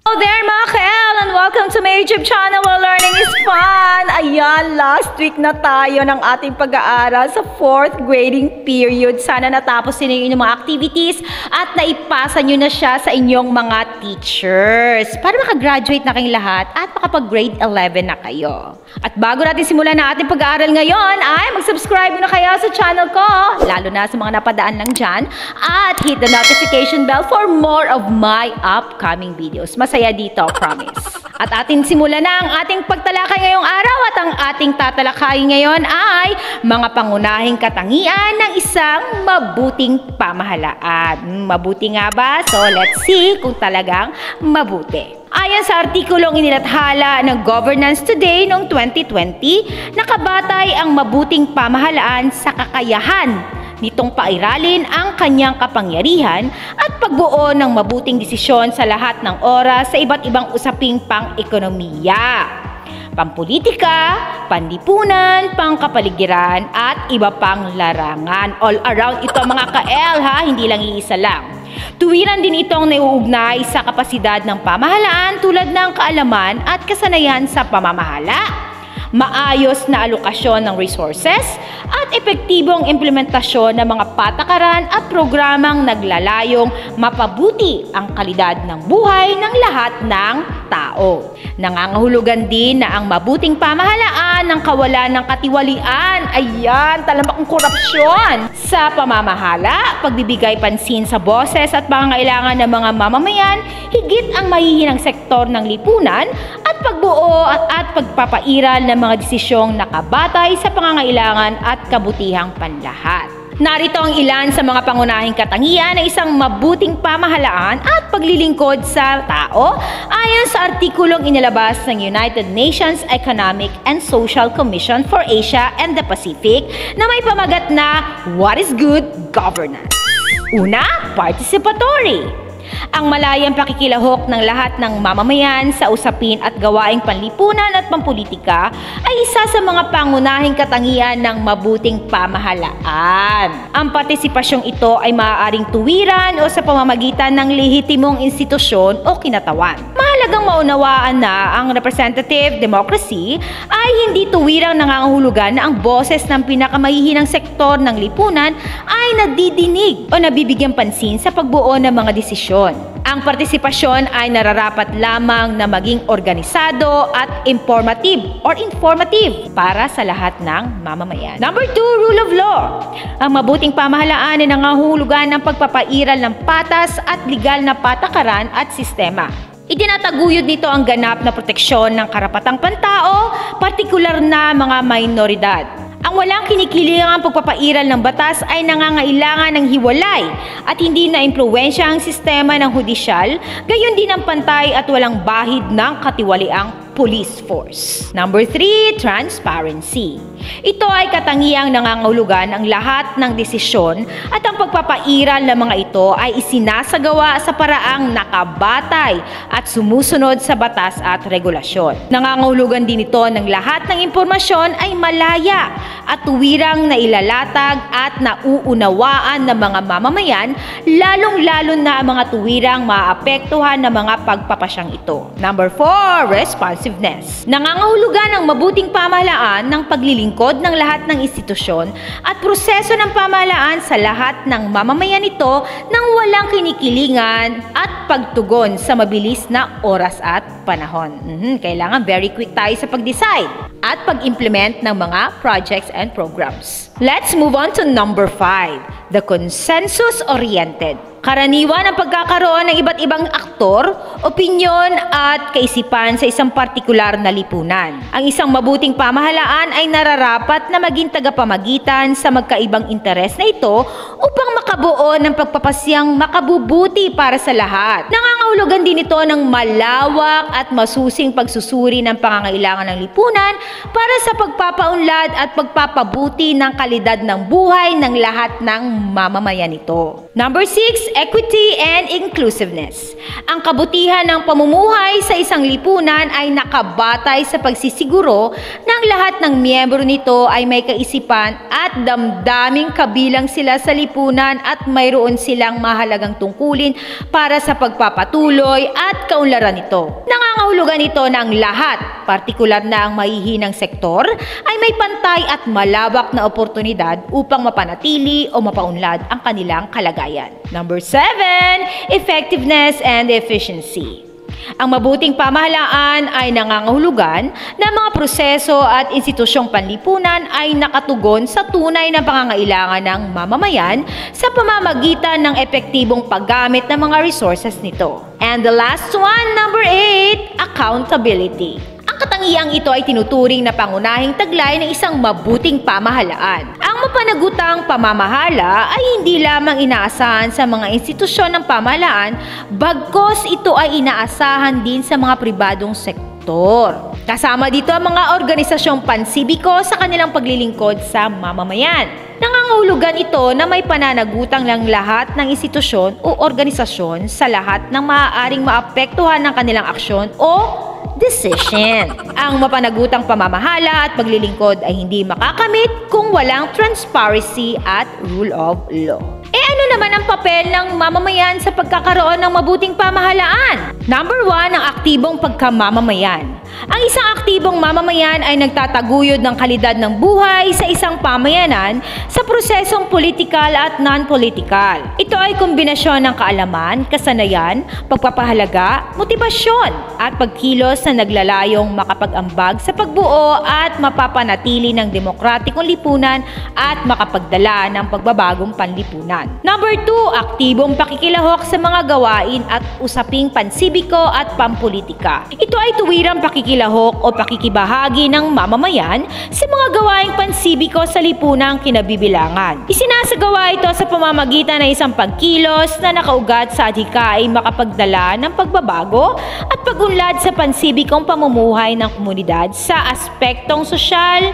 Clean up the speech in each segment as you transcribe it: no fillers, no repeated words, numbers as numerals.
Hello there mga ka-L and welcome to my YouTube channel where learning is fun! Ayan, last week na tayo ng ating pag-aaral sa 4th grading period. Sana natapos din yung inyong mga activities at naipasa nyo na siya sa inyong mga teachers para makagraduate na kayong lahat at makapag-grade 11 na kayo. At bago natin simulan na ating pag-aaral ngayon ay mag-subscribe na kayo sa channel ko, lalo na sa mga napadaan lang dyan, at hit the notification bell for more of my upcoming videos. Masaya dito, promise. At atin simulan na ang ating pagtalakay ngayong araw at ang ating tatalakayin ngayon ay mga pangunahing katangian ng isang mabuting pamahalaan. Mabuti nga ba? So let's see kung talagang mabuti. Ayon sa artikulong inilathala ng Governance Today noong 2020, nakabatay ang mabuting pamahalaan sa kakayahan nitong pairalin ang kanyang kapangyarihan at pagbuo ng mabuting desisyon sa lahat ng oras sa iba't ibang usaping pang-ekonomiya, pampolitika, panlipunan, pangkapaligiran at iba pang larangan. All around ito mga ka-L ha, hindi lang iisa lang. Tuwiran din itong nauugnay sa kapasidad ng pamahalaan tulad ng kaalaman at kasanayan sa pamamahala, maayos na alokasyon ng resources, at epektibong implementasyon ng mga patakaran at programang naglalayong mapabuti ang kalidad ng buhay ng lahat ng tao. Nangangahulugan din na ang mabuting pamahalaan ng kawalan ng katiwalian, ayan, talamakong korupsyon sa pamamahala, pagbibigay pansin sa boses at pangangailangan ng mga mamamayan, higit ang mahihinang sektor ng lipunan, at pagbuo at pagpapairal ng mga desisyong nakabatay sa pangangailangan at kabutihang panlahat. Narito ang ilan sa mga pangunahing katangian ng isang mabuting pamahalaan at paglilingkod sa tao ayon sa artikulong inilabas ng United Nations Economic and Social Commission for Asia and the Pacific na may pamagat na What is Good Governance? Una, participatory. Ang malayang pakikilahok ng lahat ng mamamayan sa usapin at gawaing panlipunan at pampolitika ay isa sa mga pangunahing katangian ng mabuting pamahalaan. Ang partisipasyong ito ay maaaring tuwiran o sa pamamagitan ng lehitimong institusyon o kinatawan. Mahalagang maunawaan na ang representative democracy ay hindi tuwirang nangangahulugan na ang boses ng pinakamahihinang sektor ng lipunan ay nadidinig o nabibigyan pansin sa pagbuo ng mga desisyon. Ang partisipasyon ay nararapat lamang na maging organisado at informative para sa lahat ng mamamayan. Number 2, rule of law. Ang mabuting pamahalaan ay nangangahulugan ng pagpapairal ng patas at legal na patakaran at sistema. Itinataguyod nito ang ganap na proteksyon ng karapatang pantao, partikular na mga minoridad. Ang walang kinikilingang pagpapairal ng batas ay nangangailangan ng hiwalay at hindi na impluwensya ang sistema ng hudisyal, gayon din ang pantay at walang bahid ng katiwaliang police force. Number 3, transparency. Ito ay katangiang nangangahulugan ang lahat ng desisyon at ang pagpapairal ng mga ito ay isinasagawa sa paraang nakabatay at sumusunod sa batas at regulasyon. Nangangahulugan din ito ng lahat ng impormasyon ay malaya at tuwirang nailalatag at nauunawaan ng mga mamamayan, lalong-lalo na ang mga tuwirang maapektuhan ng mga pagpapasyang ito. Number 4, responsiveness. Nangangahulugan ang mabuting pamahalaan ng paglilingkod ng lahat ng institusyon at proseso ng pamahalaan sa lahat ng mamamayan nito nang walang kinikilingan at pagtugon sa mabilis na oras at panahon. Kailangan very quick tayo sa pag-decide at pag-implement ng mga projects and programs. Let's move on to number 5, the consensus-oriented. Karaniwan ang pagkakaroon ng iba't ibang aktor, opinyon at kaisipan sa isang partikular na lipunan. Ang isang mabuting pamahalaan ay nararapat na maging tagapamagitan sa magkaibang interes na ito upang makabuo ng pagpapasyang makabubuti para sa lahat. Nangangahulugan din ito ng malawak at masusing pagsusuri ng pangangailangan ng lipunan para sa pagpapaunlad at pagpapabuti ng kalidad ng buhay ng lahat ng mamamayan nito. Number 6, equity and inclusiveness. Ang kabutihan ng pamumuhay sa isang lipunan ay nakabatay sa pagsisiguro ng lahat ng miyembro nito ay may kaisipan at damdaming kabilang sila sa lipunan at mayroon silang mahalagang tungkulin para sa pagpapatuloy pagpapatuloy at kaunlaran nito. Nangangahulugan ito ng lahat, partikular na ang mahihinang sektor, ay may pantay at malawak na oportunidad upang mapanatili o mapaunlad ang kanilang kalagayan. Number 7, effectiveness and efficiency. Ang mabuting pamahalaan ay nangangahulugan na mga proseso at institusyong panlipunan ay nakatugon sa tunay na pangangailangan ng mamamayan sa pamamagitan ng epektibong paggamit ng mga resources nito. And the last one, number 8, accountability. Ang katangiang ito ay tinuturing na pangunahing taglay ng isang mabuting pamahalaan. Ang mapanagutang pamamahala ay hindi lamang inaasahan sa mga institusyon ng pamahalaan, bagkos ito ay inaasahan din sa mga pribadong sektor. Kasama dito ang mga organisasyong pansibiko sa kanilang paglilingkod sa mamamayan. Nangangahulugan ito na may pananagutang ng lahat ng institusyon o organisasyon sa lahat ng maaaring maapektuhan ng kanilang aksyon o decision. Ang mapanagutang pamamahala at paglilingkod ay hindi makakamit kung walang transparency at rule of law. Ano naman ang papel ng mamamayan sa pagkakaroon ng mabuting pamahalaan? Number 1, ang aktibong pagkamamamayan. Ang isang aktibong mamamayan ay nagtataguyod ng kalidad ng buhay sa isang pamayanan sa prosesong politikal at non-politikal. Ito ay kombinasyon ng kaalaman, kasanayan, pagpapahalaga, motibasyon at pagkilos na naglalayong makapag-ambag sa pagbuo at mapapanatili ng demokratikong lipunan at makapagdala ng pagbabagong panlipunan. Number 2, aktibong pakikilahok sa mga gawain at usaping pansibiko at pampolitika. Ito ay tuwirang pakikilahok o pakikibahagi ng mamamayan sa mga gawaing pansibiko sa lipunang kinabibilangan. Isinasagawa ito sa pamamagitan ng isang pagkilos na nakaugat sa adhikaing makapagdala ng pagbabago at pagunlad sa pansibikong pamumuhay ng komunidad sa aspektong sosyal,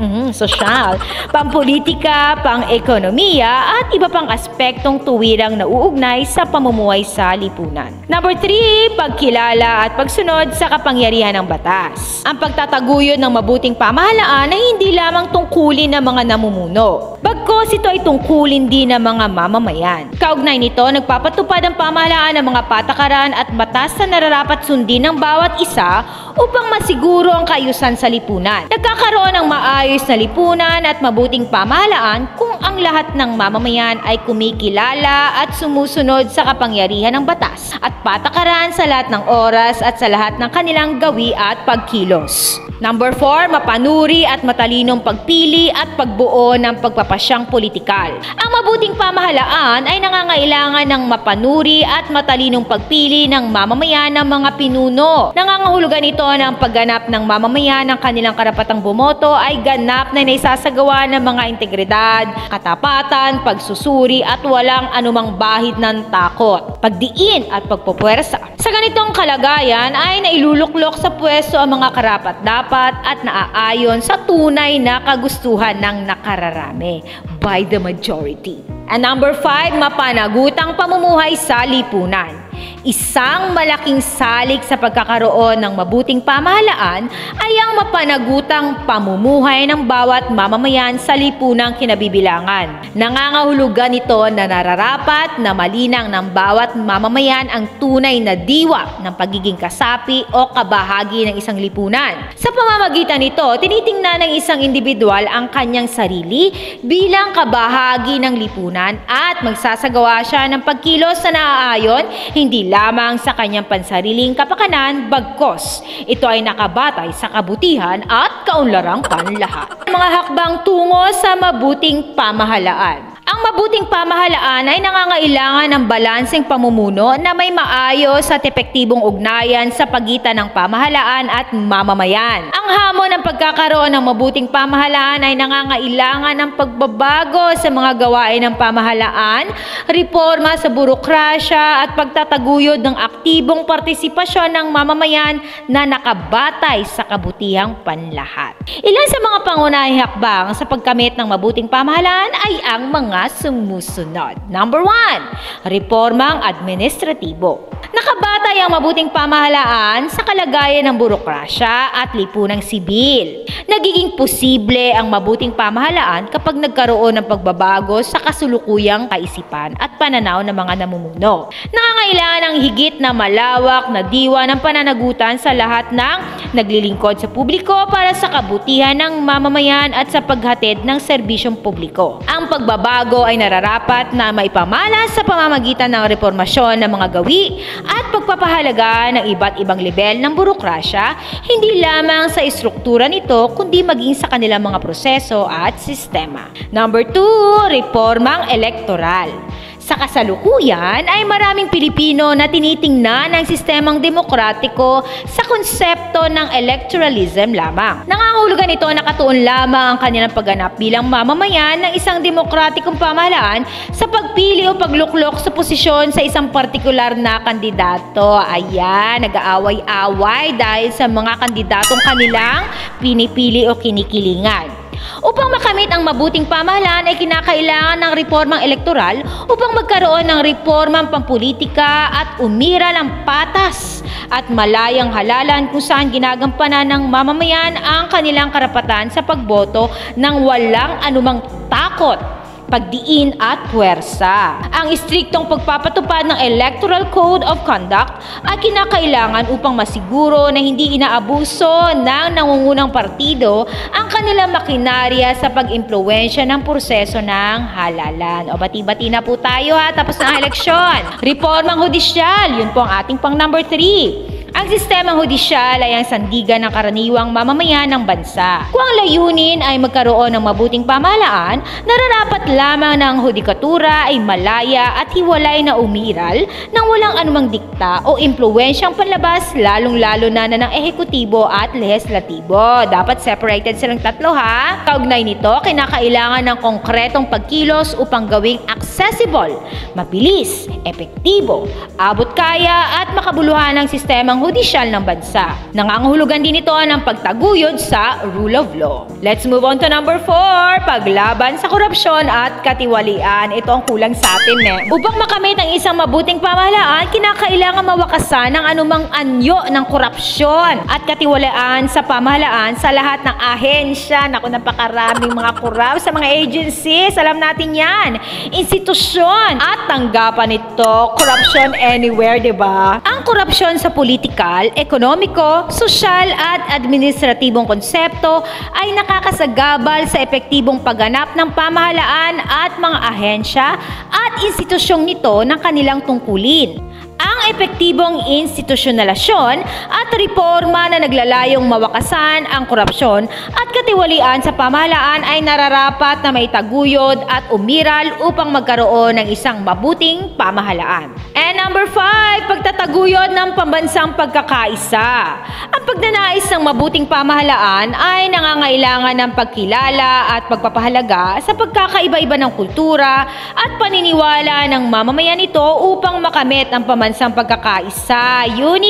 pampolitika, pang-ekonomiya at iba pang aspektong tuwirang nauugnay sa pamumuhay sa lipunan. Number 3, pagkilala at pagsunod sa kapangyarihan ng batas. Ang pagtataguyod ng mabuting pamahalaan ay hindi lamang tungkulin ng mga namumuno, bagkos ito ay tungkulin din ng mga mamamayan. Kaugnay nito, nagpapatupad ang pamahalaan ng mga patakaran at batas na nararapat sundin ng bawat isa upang masiguro ang kaayusan sa lipunan. Nagkakaroon ng maayos na lipunan at mabuting pamahalaan kung ang lahat ng mamamayan ay kumikilala at sumusunod sa kapangyarihan ng batas at patakaran sa lahat ng oras at sa lahat ng kanilang gawi at pagkilos. Number 4, mapanuri at matalinong pagpili at pagbuo ng pagpapasyang politikal. Ang mabuting pamahalaan ay nangangailangan ng mapanuri at matalinong pagpili ng mamamayan ng mga pinuno. Nangangahulugan ito ng pagganap ng mamamayan ng kanilang karapatang bumoto ay ganap na naisasagawa ng mga integridad, katapatan, pagsusuri at walang anumang bahid ng takot, pagdiin at pagpupwersa. Sa ganitong kalagayan ay nailuluklok sa pwesto ang mga karapat-dapat at naaayon sa tunay na kagustuhan ng nakararami by the majority. And number 5, mapanagutang pamumuhay sa lipunan. Isang malaking salik sa pagkakaroon ng mabuting pamahalaan ay ang mapanagutang pamumuhay ng bawat mamamayan sa lipunang kinabibilangan. Nangangahulugan ito na nararapat na malinang ng bawat mamamayan ang tunay na diwa ng pagiging kasapi o kabahagi ng isang lipunan. Sa pamamagitan nito, tinitingnan ng isang individual ang kanyang sarili bilang kabahagi ng lipunan at magsasagawa siya ng pagkilos na naaayon hindi lamang sa kanyang pansariling kapakanan, bagkos ito ay nakabatay sa kabutihan at kaunlarang panlahat. Mga hakbang tungo sa mabuting pamahalaan. Ang mabuting pamahalaan ay nangangailangan ng balanseng pamumuno na may maayos at epektibong ugnayan sa pagitan ng pamahalaan at mamamayan. Ang hamon ng pagkakaroon ng mabuting pamahalaan ay nangangailangan ng pagbabago sa mga gawain ng pamahalaan, reforma sa burokrasya at pagtataguyod ng aktibong partisipasyon ng mamamayan na nakabatay sa kabutihang panlahat. Ilan sa mga pangunahing hakbang sa pagkamit ng mabuting pamahalaan ay ang mga sumusunod. Number 1, reformang administratibo. Nakabatay Nakabatay ang mabuting pamahalaan sa kalagayan ng burokrasya at lipunang sibil. Nagiging posible ang mabuting pamahalaan kapag nagkaroon ng pagbabago sa kasulukuyang kaisipan at pananaw ng mga namumuno. Nangangailangan ng higit na malawak na diwa ng pananagutan sa lahat ng naglilingkod sa publiko para sa kabutihan ng mamamayan at sa paghatid ng serbisyong publiko. Ang pagbabago ay nararapat na maipamalas sa pamamagitan ng reformasyon ng mga gawi at pagpapahalaga ng iba't ibang level ng burokrasya, hindi lamang sa istruktura nito kundi maging sa kanilang mga proseso at sistema. Number 2, reformang elektoral. Sa kasalukuyan ay maraming Pilipino na tinitingnan ang sistemang demokratiko sa konsepto ng electoralism lamang. Nangangahulugan ito na nakatuon lamang ang kanilang pagganap bilang mamamayan ng isang demokratikong pamahalaan sa pagpili o pagluklok sa posisyon sa isang partikular na kandidato. Ayan, nag-aaway-away dahil sa mga kandidatong kanilang pinipili o kinikilingan. Upang makamit ang mabuting pamahalaan ay kinakailangan ng reformang elektoral upang magkaroon ng reformang pampolitika at umiral ang patas at malayang halalan kung saan ginagampanan ng mamamayan ang kanilang karapatan sa pagboto ng walang anumang takot, pagdiin at puwersa. Ang istriktong pagpapatupad ng Electoral Code of Conduct ay kinakailangan upang masiguro na hindi inaabuso ng nangungunang partido ang kanilang makinarya sa pag-impluwensya ng proseso ng halalan. O bati-bati na po tayo ha, tapos na ang eleksyon. Reformang hudisyal, yun po ang ating pang number 3. Ang sistemang hudisyal ay ang sandigan ng karaniwang mamamayan ng bansa. Kung ang layunin ay magkaroon ng mabuting pamahalaan, nararapat lamang ng hudikatura ay malaya at hiwalay na umiral nang walang anumang dikta o impluwensyang panlabas, lalong-lalo na ng ehekutibo at lehislatibo. Dapat separated silang tatlo ha. Kaugnay nito, kinakailangan ng konkretong pagkilos upang gawing accessible, mabilis, epektibo, abot kaya at makabuluhan ng sistemang hudisyal ng bansa. Nangangahulugan din ito ng pagtaguyod sa rule of law. Let's move on to number 4, paglaban sa korupsyon at katiwalian. Ito ang kulang sa atin Upang makamit ang isang mabuting pamahalaan, kinakailangan mawakasan ng anumang anyo ng korupsyon at katiwalian sa pamahalaan sa lahat ng ahensya. Naku, napakaraming mga korap sa mga agencies. Alam natin yan. Institusyon at tanggapan nito. Corruption anywhere, diba? Ang korupsyon sa politikal, ekonomiko, sosyal at administratibong konsepto ay nakakasagabal sa epektibong pagganap ng pamahalaan at mga ahensya at institusyong nito ng kanilang tungkulin. Ang epektibong institusyonalasyon at reforma na naglalayong mawakasan ang korupsyon at katiwalian sa pamahalaan ay nararapat na maitaguyod at umiral upang magkaroon ng isang mabuting pamahalaan. And number 5, pagtataguyod ng pambansang pagkakaisa. Ang pagnanais ng mabuting pamahalaan ay nangangailangan ng pagkilala at pagpapahalaga sa pagkakaiba-iba ng kultura at paniniwala ng mamamayan nito upang makamit ang pambansang pagkakaisa,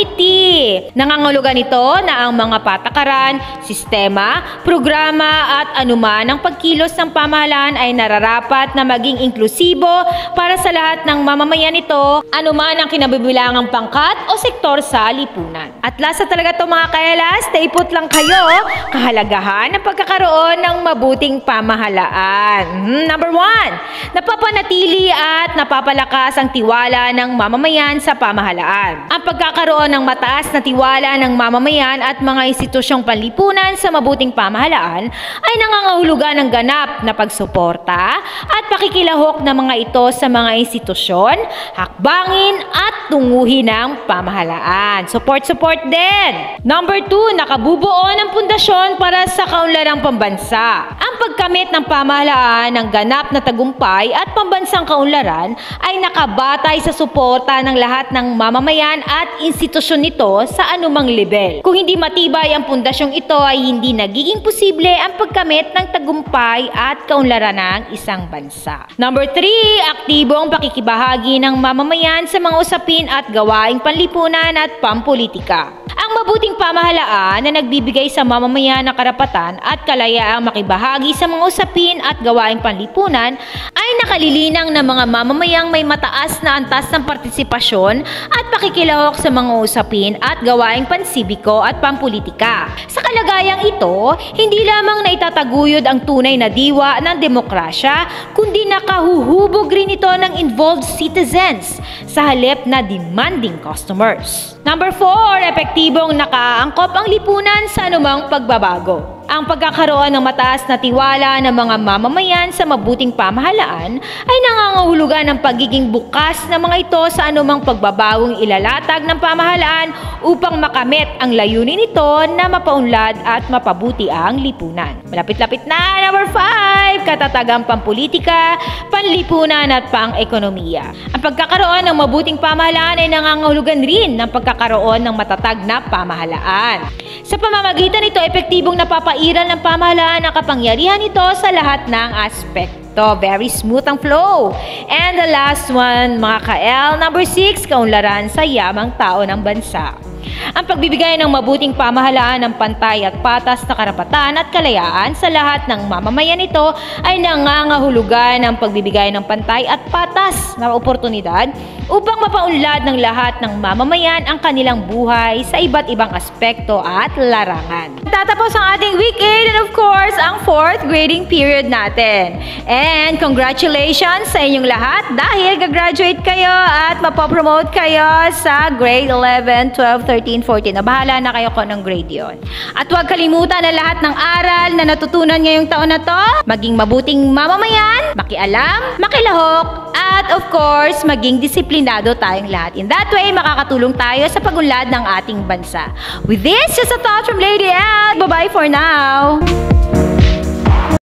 unity. Nangangahulugan nito na ang mga patakaran, sistema, programa at anuman ang pagkilos ng pamahalaan ay nararapat na maging inklusibo para sa lahat ng mamamayan nito, anuman ang kinabibilangang pangkat o sektor sa lipunan. At last na talaga ito mga kaela, stay put lang kayo, kahalagahan ng pagkakaroon ng mabuting pamahalaan. Number 1, napapanatili at napapalakas ang tiwala ng mamamayan sa pamahalaan. Ang pagkakaroon ng mataas na tiwala ng mamamayan at mga institusyong panlipunan sa mabuting pamahalaan ay nangangahulugan ng ganap na pagsuporta at pakikilahok ng mga ito sa mga institusyon, hakbangin at tunguhin ng pamahalaan. Support din! Number 2, nakabubuo ng pundasyon para sa kaunlarang pambansa. Ang pagkamit ng pamahalaan ng ganap na tagumpay at pambansang kaunlaran ay nakabatay sa suporta ng lahat ng mamamayan at institusyon nito sa anumang level. Kung hindi matibay ang pundasyong ito ay hindi nagiging posible ang pagkamit ng tagumpay at kaunlaran ng isang bansa. Number 3, aktibong pakikibahagi ng mamamayan sa mga usapin at gawaing panlipunan at pampolitika. Ang mabuting pamahalaan na nagbibigay sa mamamayan ng karapatan at kalayaang makibahagi sa mga usapin at gawaing panlipunan ay nakalilinang na mga mamamayang may mataas na antas ng partisipasyon at pakikilahok sa mga usapin at gawaing pansibiko at pampolitika. Sa kalagayang ito, hindi lamang naitataguyod ang tunay na diwa ng demokrasya, kundi nakahuhubog rin ito ng involved citizens sa halip na demanding customers. Number 4, epektibong nakaangkop ang lipunan sa anumang pagbabago. Ang pagkakaroon ng mataas na tiwala ng mga mamamayan sa mabuting pamahalaan ay nangangahulugan ng pagiging bukas ng mga ito sa anumang pagbabagong ilalatag ng pamahalaan upang makamit ang layunin nito na mapaunlad at mapabuti ang lipunan. Malapit-lapit na, number 5, katatagang pampolitika, panlipunan at pang-ekonomiya. Ang pagkakaroon ng mabuting pamahalaan ay nangangahulugan rin ng pagkakaroon ng matatag na pamahalaan. Sa pamamagitan nito, epektibong napapairal ng pamahalaan ang kapangyarihan nito sa lahat ng aspekto. Very smooth ang flow. And the last one, mga ka-L, number 6, kaunlaran sa yamang tao ng bansa. Ang pagbibigay ng mabuting pamahalaan ng pantay at patas na karapatan at kalayaan sa lahat ng mamamayan nito ay nangangahulugan ng pagbibigay ng pantay at patas na oportunidad upang mapaunlad ng lahat ng mamamayan ang kanilang buhay sa iba't ibang aspekto at larangan. Tatapos ang ating week 8 and of course ang 4th grading period natin. And congratulations sa inyong lahat dahil gagraduate kayo at mapopromote kayo sa grade 11, 12, 13, 14. Bahala na kayo kung anong grade yon. At huwag kalimutan na lahat ng aral na natutunan ngayong taon na to, maging mabuting mamamayan, makialam, makilahok, at of course, maging disiplinado tayong lahat. In that way, makakatulong tayo sa pagunlad ng ating bansa. With this, just a thought from Lady L. Bye-bye for now!